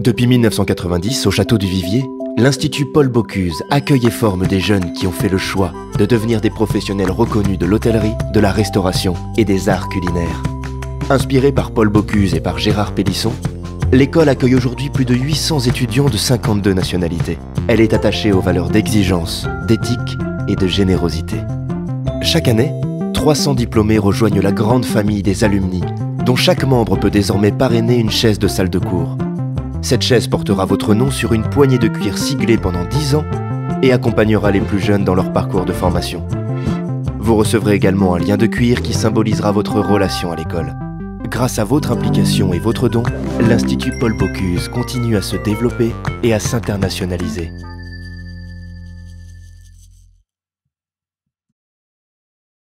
Depuis 1990, au château du Vivier, l'Institut Paul Bocuse accueille et forme des jeunes qui ont fait le choix de devenir des professionnels reconnus de l'hôtellerie, de la restauration et des arts culinaires. Inspirée par Paul Bocuse et par Gérard Pélisson, l'école accueille aujourd'hui plus de 800 étudiants de 52 nationalités. Elle est attachée aux valeurs d'exigence, d'éthique et de générosité. Chaque année, 300 diplômés rejoignent la grande famille des alumni, dont chaque membre peut désormais parrainer une chaise de salle de cours. Cette chaise portera votre nom sur une poignée de cuir siglée pendant 10 ans et accompagnera les plus jeunes dans leur parcours de formation. Vous recevrez également un lien de cuir qui symbolisera votre relation à l'école. Grâce à votre implication et votre don, l'Institut Paul Bocuse continue à se développer et à s'internationaliser.